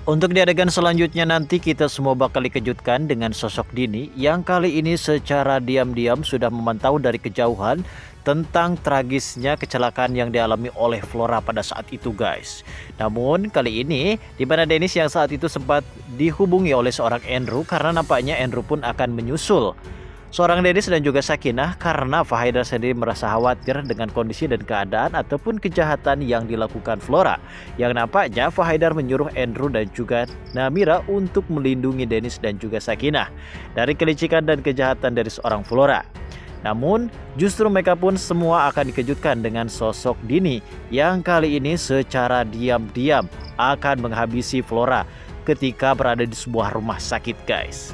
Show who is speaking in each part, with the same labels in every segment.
Speaker 1: Untuk di adegan selanjutnya nanti kita semua bakal dikejutkan dengan sosok Dini yang kali ini secara diam-diam sudah memantau dari kejauhan tentang tragisnya kecelakaan yang dialami oleh Flora pada saat itu guys. Namun kali ini di mana Dennis yang saat itu sempat dihubungi oleh seorang Andrew karena nampaknya Andrew pun akan menyusul seorang Dennis dan juga Sakinah karena Fahaidar sendiri merasa khawatir dengan kondisi dan keadaan ataupun kejahatan yang dilakukan Flora. Yang nampaknya Fahaidar menyuruh Andrew dan juga Namira untuk melindungi Dennis dan juga Sakinah dari kelicikan dan kejahatan dari seorang Flora. Namun justru mereka pun semua akan dikejutkan dengan sosok Dini yang kali ini secara diam-diam akan menghabisi Flora ketika berada di sebuah rumah sakit guys.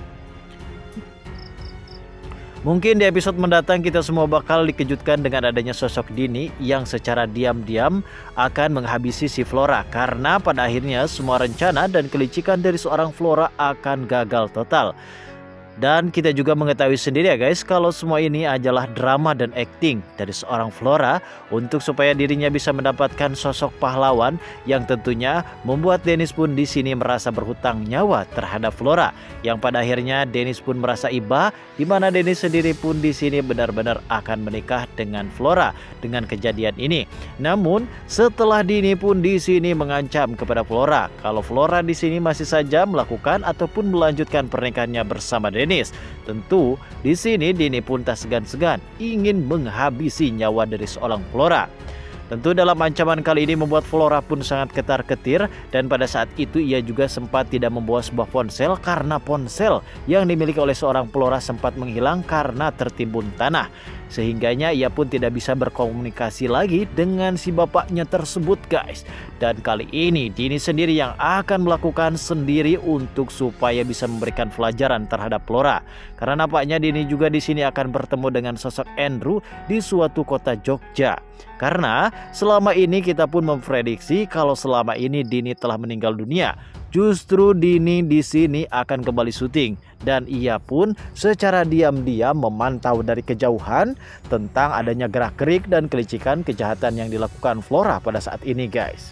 Speaker 1: Mungkin di episode mendatang kita semua bakal dikejutkan dengan adanya sosok Dini yang secara diam-diam akan menghabisi si Flora karena pada akhirnya semua rencana dan kelicikan dari seorang Flora akan gagal total. Dan kita juga mengetahui sendiri ya guys kalau semua ini adalah drama dan acting dari seorang Flora untuk supaya dirinya bisa mendapatkan sosok pahlawan yang tentunya membuat Dennis pun di sini merasa berhutang nyawa terhadap Flora, yang pada akhirnya Dennis pun merasa iba di mana Dennis sendiri pun di sini benar-benar akan menikah dengan Flora dengan kejadian ini. Namun setelah Dini pun di sini mengancam kepada Flora kalau Flora di sini masih saja melakukan ataupun melanjutkan pernikahannya bersama Dennis. Tentu di sini Dini pun tak segan-segan ingin menghabisi nyawa dari seorang Flora. Tentu dalam ancaman kali ini membuat Flora pun sangat ketar-ketir dan pada saat itu ia juga sempat tidak membawa sebuah ponsel karena ponsel yang dimiliki oleh seorang Flora sempat menghilang karena tertimbun tanah. Sehingganya ia pun tidak bisa berkomunikasi lagi dengan si bapaknya tersebut guys. Dan kali ini Dini sendiri yang akan melakukan sendiri untuk supaya bisa memberikan pelajaran terhadap Flora. Karena nampaknya Dini juga di sini akan bertemu dengan sosok Andrew di suatu kota Jogja. Karena selama ini kita pun memprediksi kalau selama ini Dini telah meninggal dunia. Justru Dini di sini akan kembali syuting dan ia pun secara diam-diam memantau dari kejauhan tentang adanya gerak-gerik dan kelicikan kejahatan yang dilakukan Flora pada saat ini guys.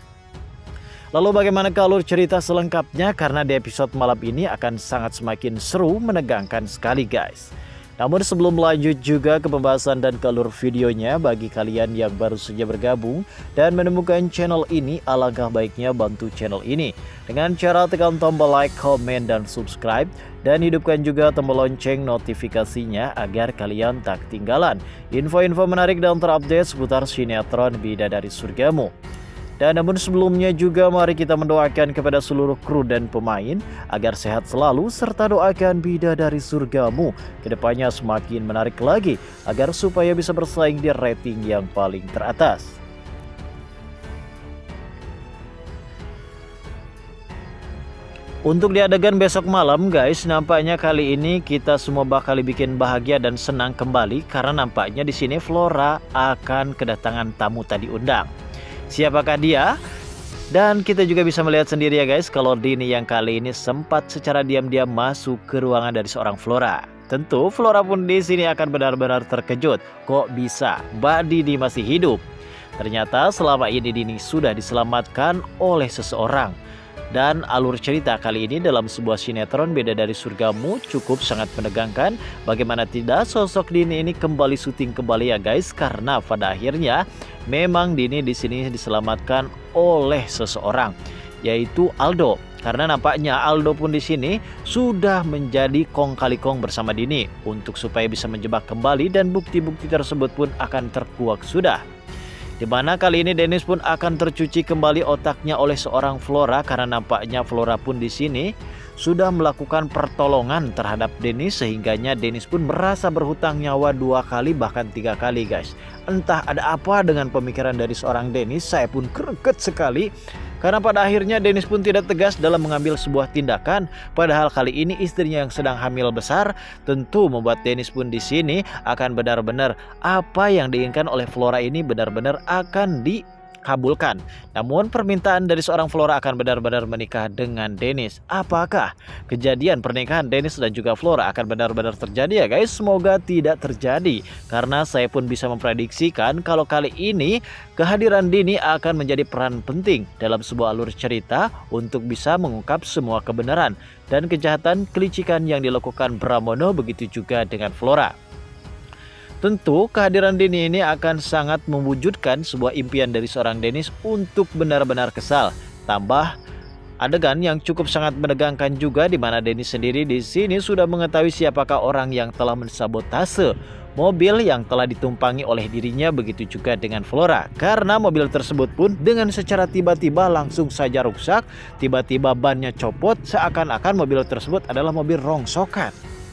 Speaker 1: Lalu bagaimana alur cerita selengkapnya karena di episode malam ini akan sangat semakin seru menegangkan sekali guys. Namun sebelum lanjut juga ke pembahasan dan ke alur videonya, bagi kalian yang baru saja bergabung dan menemukan channel ini, alangkah baiknya bantu channel ini dengan cara tekan tombol like, komen, dan subscribe, dan hidupkan juga tombol lonceng notifikasinya agar kalian tak ketinggalan info-info menarik dan terupdate seputar sinetron Bidadari Surgamu. Dan namun sebelumnya juga mari kita mendoakan kepada seluruh kru dan pemain agar sehat selalu serta doakan Bidadari Surgamu kedepannya semakin menarik lagi agar supaya bisa bersaing di rating yang paling teratas. Untuk di adegan besok malam guys, nampaknya kali ini kita semua bakal dibikin bahagia dan senang kembali karena nampaknya di sini Flora akan kedatangan tamu tadi undang. Siapakah dia? Dan kita juga bisa melihat sendiri ya guys kalau Dini yang kali ini sempat secara diam-diam masuk ke ruangan dari seorang Flora. Tentu Flora pun di sini akan benar-benar terkejut. Kok bisa Mbak Dini masih hidup? Ternyata selama ini Dini sudah diselamatkan oleh seseorang. Dan alur cerita kali ini dalam sebuah sinetron Bidadari Surgamu cukup sangat menegangkan. Bagaimana tidak sosok Dini ini kembali syuting kembali ya guys, karena pada akhirnya memang Dini di sini diselamatkan oleh seseorang yaitu Aldo. Karena nampaknya Aldo pun di sini sudah menjadi kong kali kong bersama Dini untuk supaya bisa menjebak kembali dan bukti-bukti tersebut pun akan terkuak sudah. Dimana kali ini Dennis pun akan tercuci kembali otaknya oleh seorang Flora karena nampaknya Flora pun di sini sudah melakukan pertolongan terhadap Dennis sehingganya Dennis pun merasa berhutang nyawa 2 kali bahkan 3 kali guys. Entah ada apa dengan pemikiran dari seorang Dennis, saya pun greget sekali. Karena pada akhirnya Dennis pun tidak tegas dalam mengambil sebuah tindakan. Padahal kali ini istrinya yang sedang hamil besar, tentu membuat Dennis pun di sini akan benar-benar apa yang diinginkan oleh Flora ini benar-benar akan dikabulkan. Namun permintaan dari seorang Flora akan benar-benar menikah dengan Dennis. Apakah kejadian pernikahan Dennis dan juga Flora akan benar-benar terjadi ya guys? Semoga tidak terjadi, karena saya pun bisa memprediksikan kalau kali ini kehadiran Dini akan menjadi peran penting dalam sebuah alur cerita untuk bisa mengungkap semua kebenaran dan kejahatan kelicikan yang dilakukan Pramono, begitu juga dengan Flora. Tentu kehadiran Dini ini akan sangat mewujudkan sebuah impian dari seorang Dennis untuk benar-benar kesal. Tambah adegan yang cukup sangat menegangkan juga, di mana Dennis sendiri di sini sudah mengetahui siapakah orang yang telah mensabotase mobil yang telah ditumpangi oleh dirinya, begitu juga dengan Flora. Karena mobil tersebut pun dengan secara tiba-tiba langsung saja rusak, tiba-tiba bannya copot, seakan-akan mobil tersebut adalah mobil rongsokan.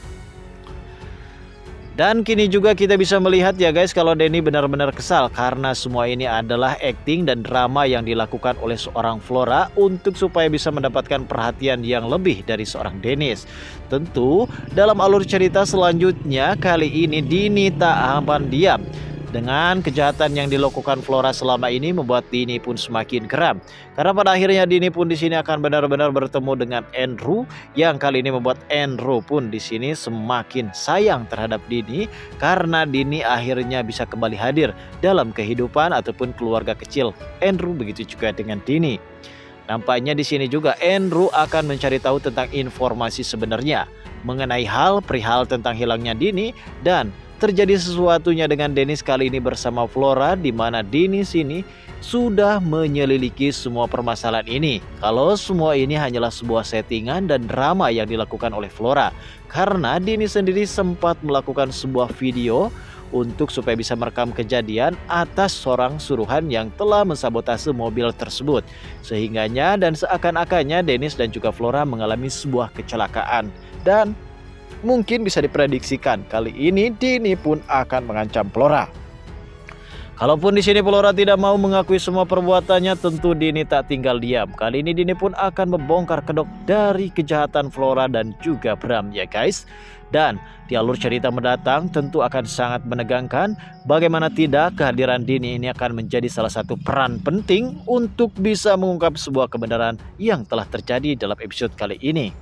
Speaker 1: Dan kini juga kita bisa melihat ya guys, kalau Denny benar-benar kesal karena semua ini adalah acting dan drama yang dilakukan oleh seorang Flora untuk supaya bisa mendapatkan perhatian yang lebih dari seorang Dennis. Tentu dalam alur cerita selanjutnya kali ini Dini tak akan diam. Dengan kejahatan yang dilakukan Flora selama ini membuat Dini pun semakin geram. Karena pada akhirnya Dini pun di sini akan benar-benar bertemu dengan Andrew, yang kali ini membuat Andrew pun di sini semakin sayang terhadap Dini karena Dini akhirnya bisa kembali hadir dalam kehidupan ataupun keluarga kecil Andrew, begitu juga dengan Dini. Nampaknya di sini juga Andrew akan mencari tahu tentang informasi sebenarnya mengenai hal perihal tentang hilangnya Dini, dan terjadi sesuatunya dengan Dennis kali ini bersama Flora, di mana Dennis ini sudah menyelidiki semua permasalahan ini. Kalau semua ini hanyalah sebuah settingan dan drama yang dilakukan oleh Flora, karena Dennis sendiri sempat melakukan sebuah video untuk supaya bisa merekam kejadian atas seorang suruhan yang telah mensabotase mobil tersebut. Sehingganya dan seakan-akannya Dennis dan juga Flora mengalami sebuah kecelakaan, dan mungkin bisa diprediksikan kali ini Dini pun akan mengancam Flora. Kalaupun di sini Flora tidak mau mengakui semua perbuatannya, tentu Dini tak tinggal diam. Kali ini Dini pun akan membongkar kedok dari kejahatan Flora dan juga Bram ya guys. Dan di alur cerita mendatang tentu akan sangat menegangkan. Bagaimana tidak, kehadiran Dini ini akan menjadi salah satu peran penting untuk bisa mengungkap sebuah kebenaran yang telah terjadi dalam episode kali ini.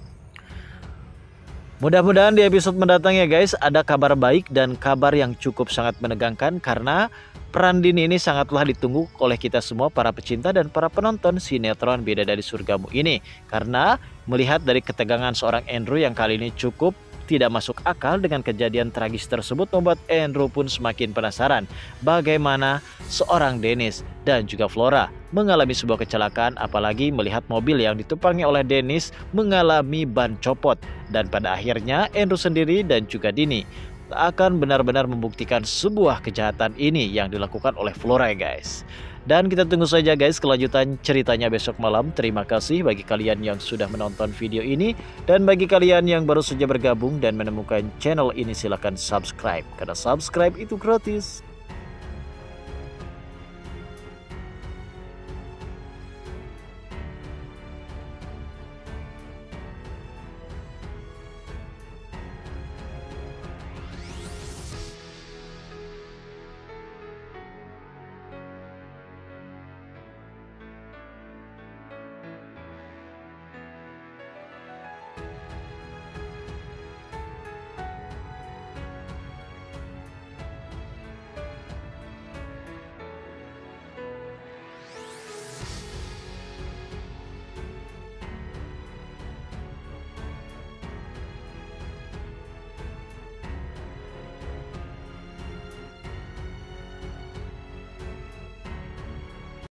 Speaker 1: Mudah-mudahan di episode mendatang ya guys ada kabar baik dan kabar yang cukup sangat menegangkan, karena peran Dini ini sangatlah ditunggu oleh kita semua para pecinta dan para penonton sinetron Bidadari Surgamu ini. Karena melihat dari ketegangan seorang Andrew yang kali ini cukup tidak masuk akal dengan kejadian tragis tersebut, membuat Andrew pun semakin penasaran bagaimana seorang Dennis dan juga Flora mengalami sebuah kecelakaan, apalagi melihat mobil yang ditumpangi oleh Dennis mengalami ban copot. Dan pada akhirnya Andrew sendiri dan juga Dini akan benar-benar membuktikan sebuah kejahatan ini yang dilakukan oleh Flora guys. Dan kita tunggu saja guys kelanjutan ceritanya besok malam. Terima kasih bagi kalian yang sudah menonton video ini, dan bagi kalian yang baru saja bergabung dan menemukan channel ini silahkan subscribe, karena subscribe itu gratis.